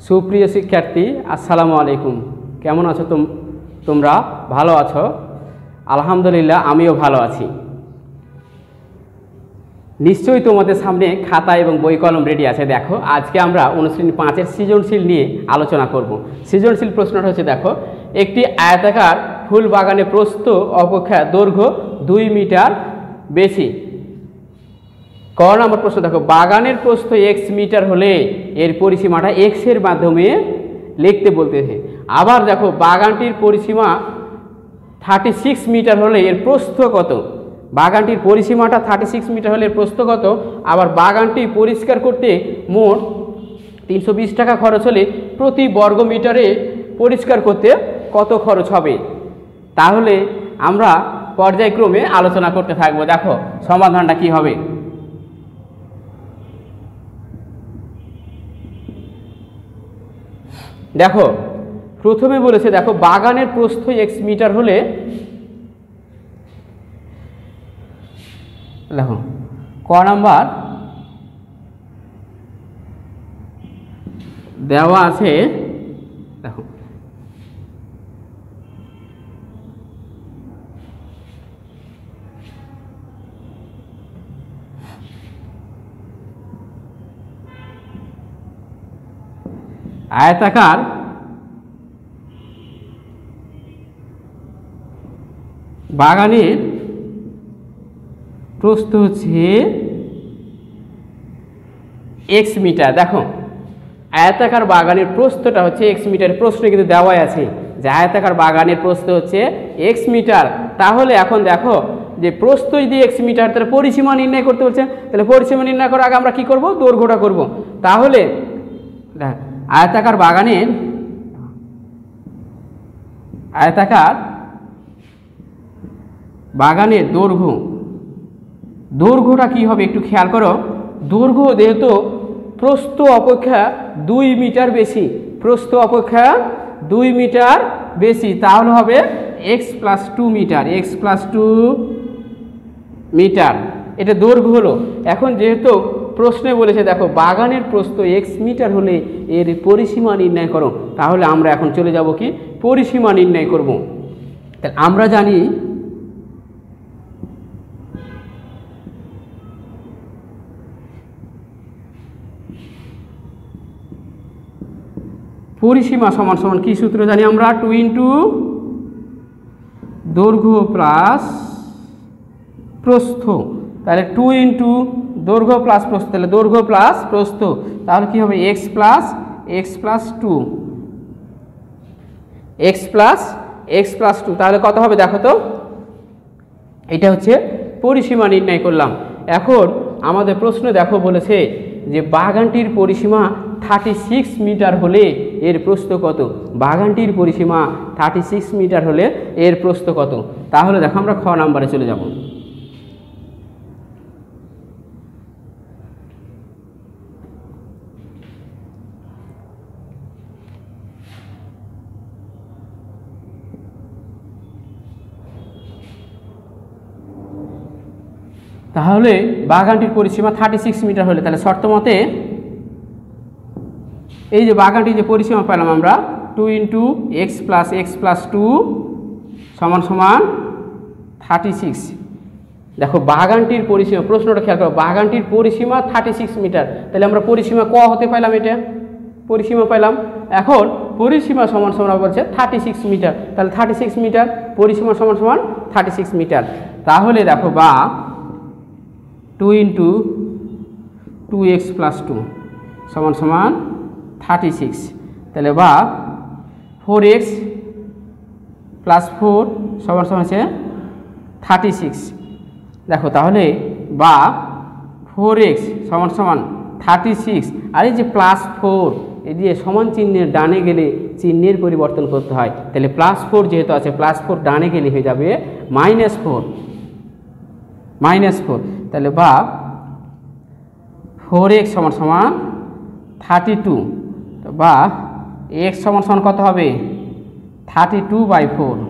সুপ্রিয় শিক্ষার্থী আসসালামু আলাইকুম। কেমন আছো তোমরা? ভালো আছো? আলহামদুলিল্লাহ, আমিও ভালো আছি। নিশ্চয়ই তোমাদের সামনে খাতা এবং বই কলম রেডি আছে। দেখো, আজকে আমরা অনুশ্রেণী 5-এর সৃজনশীল নিয়ে আলোচনা করব। সৃজনশীল প্রশ্নটা হচ্ছে, দেখো, একটি আয়তাকার ফুল বাগানে প্রস্থ অপেক্ষা দৈর্ঘ্য 2 মিটার বেশি। ক নম্বর প্রশ্ন, দেখো, বাগানের প্রস্থ x মিটার হলে এর পরিসীমাটা x এর মাধ্যমে লিখতে বলতেছে। আবার দেখো, বাগানটির পরিসীমা 36 মিটার হলে এর প্রস্থ কত? বাগানটির পরিসীমাটা 36 মিটার হলে এর প্রস্থ কত? আবার বাগানটি পরিষ্কার করতে মোট 320 টাকা খরচ হলে প্রতি বর্গ মিটারে পরিষ্কার করতে কত খরচ হবে? তাহলে আমরা পর্যায়ক্রমে আলোচনা করতে থাকবো। দেখো সমাধানটা কি হবে। দেখো, প্রথমে বলেছে, দেখো, বাগানের প্রস্থ x মিটার হলে, দেখো ক নাম্বার দেওয়া আছে। দেখো, আয়তাকার বাগানের প্রস্থ হচ্ছে x মিটার। দেখো, আয়তাকার বাগানের প্রস্থটা হচ্ছে x মিটার। প্রশ্নে কিন্তু দেওয়াই আছে যে আয়তাকার বাগানের প্রস্থ হচ্ছে x মিটার। তাহলে এখন দেখো যে প্রস্থ যদি x মিটার, তাহলে পরিসীমা নির্ণয় করতে বলছে। তাহলে পরিসীমা নির্ণয় করার আগে আমরা কি করব? দৈর্ঘ্যটা করব। তাহলে আয়তাকার বাগানের দৈর্ঘ্যটা কি হবে একটু খেয়াল করো। দৈর্ঘ্য যেহেতু প্রস্থ অপেক্ষা 2 মিটার বেশি, প্রস্থ অপেক্ষা 2 মিটার বেশি, তাহলে হবে x + 2 মিটার। x + 2 মিটার, এটা দৈর্ঘ্য হলো। এখন যেহেতু প্রশ্নে বলেছে, দেখো, বাগানের প্রস্থ x মিটার হলে এর পরিসীমা নির্ণয় করো, তাহলে আমরা এখন চলে যাব কি পরিসীমা নির্ণয় করব। তাহলে আমরা জানি পরিসীমা সমান সমান কি সূত্র জানি আমরা? 2 দৈর্ঘ্য প্লাস প্রস্থ। তাহলে 2 দৈর্ঘ্য প্লাস প্রস্থ, তাহলে দৈর্ঘ্য প্লাস প্রস্থ, তাহলে কি হবে? x + 2। তাহলে কত হবে দেখো তো? এটা হচ্ছে পরিসীমা নির্ণয় করলাম। এখন আমাদের প্রশ্ন দেখো বলেছে যে বাগানটির পরিসীমা 36 মিটার হলে এর প্রস্থ কত? বাগানটির পরিসীমা 36 মিটার হলে এর প্রস্থ কত? তাহলে দেখো আমরা খ নাম্বারে চলে যাব। তাহলে বাগানটির পরিসীমা 36 মিটার হলে, তাহলে শর্ত মতে এই যে বাগানটির যে পরিসীমা পেলাম আমরা 2 × x + 2 = 36। দেখো, বাগানটির পরিসীমা, প্রশ্নটা খেয়াল করো, বাগানটির পরিসীমা 36 মিটার। তাহলে আমরা পরিসীমা ক হতে পাইলাম, এটা পরিসীমা পাইলাম। এখন পরিসীমা সমান সমান বলছে 36 মিটার। তাহলে 36 মিটার পরিসীমা সমান সমান 36 মিটার। তাহলে দেখো, বা 2 × 2x + 2 = 36। তাহলে বা 4x + 4 = 36। দেখো, তাহলে বা 4x = 36, আর এই যে +4, এই দিয়ে সমান চিহ্নের ডানে গেলে চিহ্নের পরিবর্তন করতে হয়। তাহলে +4 যেহেতু আছে, +4 ডানে গেলে হয়ে যাবে -4। তাহলে বা 4x = 32, বা x = কত হবে? 32/4,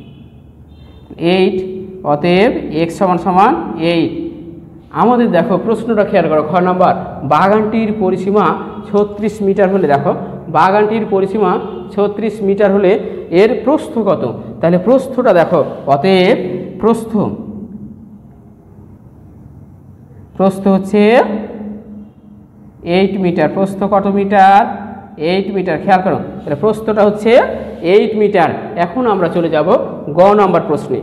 8। অতএব x = 8। আমাদের দেখো প্রশ্নটা খেয়াল করো, খ নাম্বার, বাগানটির পরিসীমা 36 মিটার হলে, দেখো বাগানটির পরিসীমা 36 মিটার হলে এর প্রস্থ কত? তাহলে প্রস্থটা দেখো, অতএব প্রস্থ হচ্ছে 8 মিটার। প্রস্থ কত মিটার? 8 মিটার। খেয়াল করো, তাহলে প্রস্থটা হচ্ছে 8 মিটার। এখন আমরা চলে যাব গ নম্বর প্রশ্নে।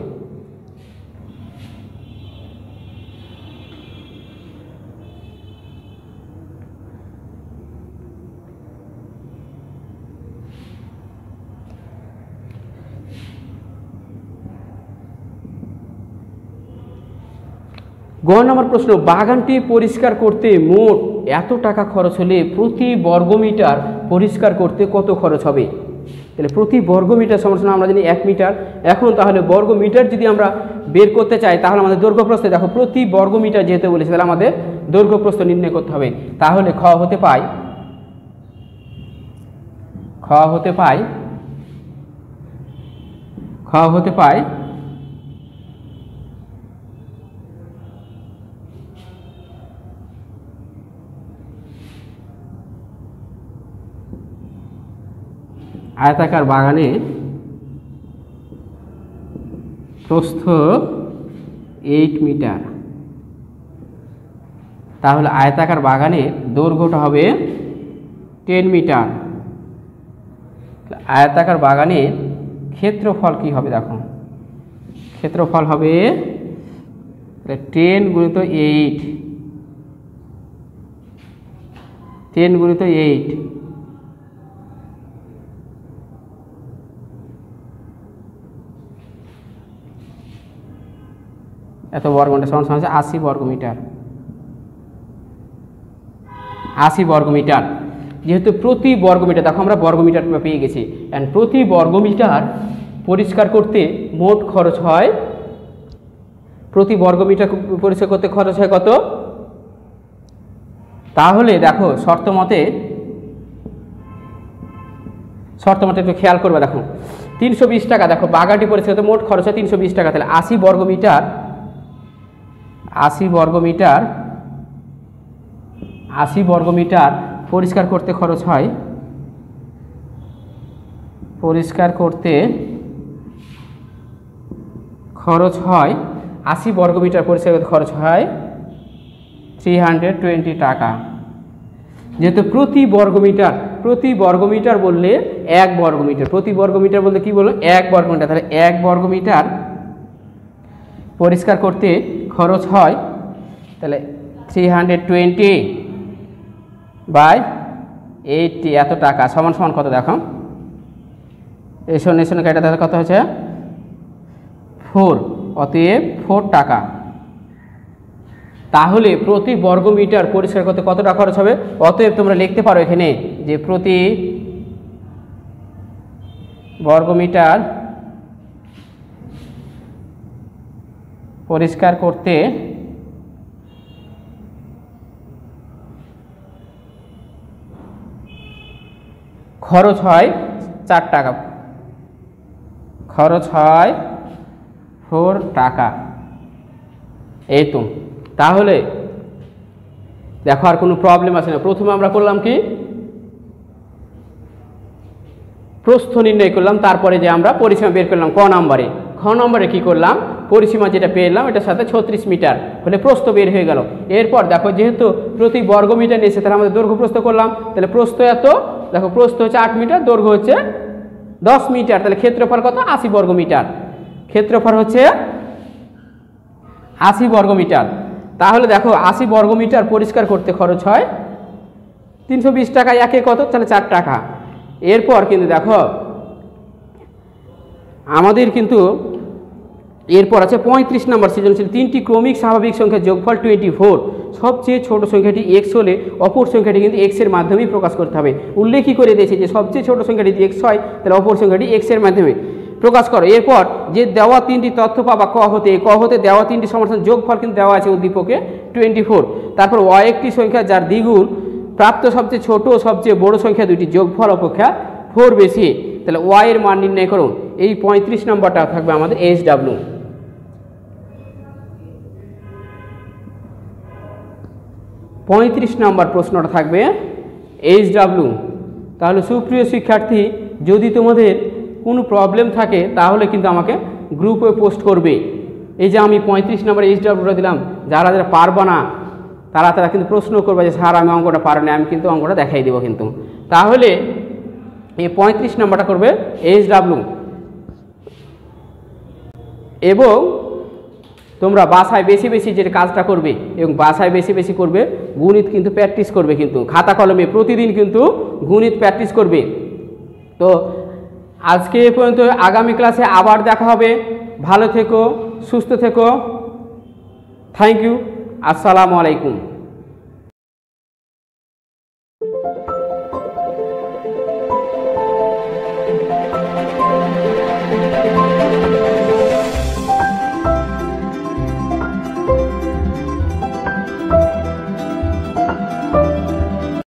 গ নম্বর প্রশ্ন, বাগানটি পরিষ্কার করতে মোট এত টাকা খরচ হলে প্রতি বর্গমিটার পরিষ্কার করতে কত খরচ হবে? তাহলে প্রতি বর্গমিটার সমান আমরা জানি 1 মিটার। এখন তাহলে বর্গমিটার যদি আমরা বের করতে চাই তাহলে আমাদের দৈর্ঘ্য প্রস্থ, দেখো প্রতি বর্গমিটার যেহেতু বলেছে তাহলে আমাদের দৈর্ঘ্য প্রস্থ নির্ণয় করতে হবে। তাহলে খ হতে পায় আয়তাকার বাগানে প্রস্থ 8 মিটার। তাহলে আয়তাকার বাগানের দৈর্ঘ্যটা হবে 10 মিটার। আয়তাকার বাগানের ক্ষেত্রফল কি হবে? দেখো ক্ষেত্রফল হবে 10 গুণিত 8, 10 গুণিত 8, এত বর্গমিটার সমান হচ্ছে 80 বর্গমিটার। 80 বর্গমিটার। যেহেতু প্রতি বর্গমিটার, দেখো আমরা বর্গমিটার পেয়ে গেছি, অ্যান্ড প্রতি বর্গমিটার পরিষ্কার করতে মোট খরচ হয়, প্রতি বর্গমিটার পরিষ্কার করতে খরচ হয় কত? তাহলে দেখো শর্ত মতে একটু খেয়াল করবে। দেখো 320 টাকা, দেখো বাগানটি পরিষ্কার করতে মোট খরচ হয় 320 টাকা। তাহলে 80 বর্গমিটার পরিষ্কার করতে খরচ হয় 80 বর্গমিটার পরিষ্কার করতে খরচ হয় 320 টাকা। যেহেতু প্রতি বর্গমিটার বললে 1 বর্গমিটার, প্রতি বর্গমিটার বলতে কি বলবো? 1 বর্গমিটার। তাহলে 1 বর্গমিটার পরিষ্কার করতে খরচ হয়, তাহলে 320/80 এত টাকা সমান কত? দেখো এসনে কাটা তাহলে কত হচ্ছে 4, অতএব 4 টাকা। তাহলে প্রতি বর্গমিটার পরিষ্কার করতে কত টাকা খরচ হবে? অতএব তোমরা লিখতে পারো এখানে যে প্রতি বর্গমিটার পরিষ্কার করতে খরচ হয় 4 টাকা, খরচ হয় 4 টাকা। এই তো, তাহলে দেখো আর কোনো প্রবলেম আছে না। প্রথমে আমরা করলাম কি? প্রস্থ নির্ণয় করলাম, তারপরে যে আমরা পরিসীমা বের করলাম খ নম্বরে কি করলাম? পরিসীমা যেটা পেলাম এটার সাথে 36 মিটার হলে প্রস্থ বের হয়ে গেল। এরপর দেখো যেহেতু প্রতি বর্গমিটার নিয়েছে তাহলে আমাদের দৈর্ঘ্য প্রস্থ করলাম। তাহলে প্রস্থ এত, দেখো প্রস্থ হচ্ছে 8 মিটার, দৈর্ঘ্য হচ্ছে 10 মিটার। তাহলে ক্ষেত্রফল কত? 80 বর্গমিটার। ক্ষেত্রফল হচ্ছে 80 বর্গমিটার। তাহলে দেখো 80 বর্গমিটার পরিষ্কার করতে খরচ হয় 320 টাকা। একে কত? তাহলে 4 টাকা। এরপর কিন্তু দেখো আমাদের কিন্তু এরপর আছে 35 নম্বর সৃজনশীল। 3টি ক্রমিক স্বাভাবিক সংখ্যার যোগফল 24। সবচেয়ে ছোট সংখ্যাটি x হলে অপর সংখ্যাটি কিন্তু x এর মাধ্যমেই প্রকাশ করতে হবে। উল্লেখই করে দিয়েছে যে সবচেয়ে ছোট সংখ্যাটি যদি x হয় তাহলে অপর সংখ্যাটি x এর মাধ্যমে প্রকাশ করো। এরপর যে দেওয়া 3টি তথ্য পাবা ক হতে দেওয়া 3টি সমাধান যোগফল কিন্তু দেওয়া আছে উদ্দীপকে 24। তারপর y একটি সংখ্যা যার দ্বিগুণ প্রাপ্ত সবচেয়ে ছোট ও সবচেয়ে বড় সংখ্যা দুটি যোগফল অপেক্ষা 4 বেশি। তাহলে y এর মান নির্ণয় করুন। এই 35 নম্বরটা থাকবে আমাদের SW। 35 নম্বর প্রশ্নটা থাকবে SW। তাহলে সুপ্রিয় শিক্ষার্থী, যদি তোমাদের কোনো প্রবলেম থাকে তাহলে কিন্তু আমাকে গ্রুপে পোস্ট করবে। এই যে আমি 35 নম্বর HWটা দিলাম, যারা যারা পারবো না তারা কিন্তু প্রশ্ন করবে যে স্যার আমি অঙ্কটা পারি না, আমি কিন্তু অঙ্কটা দেখাই দেবো কিন্তু। তাহলে এই 35 নম্বরটা করবে HW। এবং তোমরা বাসায় বেশি বেশি যে কাজটা করবে এবং বাসায় বেশি বেশি করবে, গণিত কিন্তু প্র্যাকটিস করবে, কিন্তু খাতা কলমে প্রতিদিন কিন্তু গণিত প্র্যাকটিস করবে। তো আজকে এ পর্যন্ত, আগামী ক্লাসে আবার দেখা হবে। ভালো থেকো, সুস্থ থেকো। Thank you. আসসালামু আলাইকুম।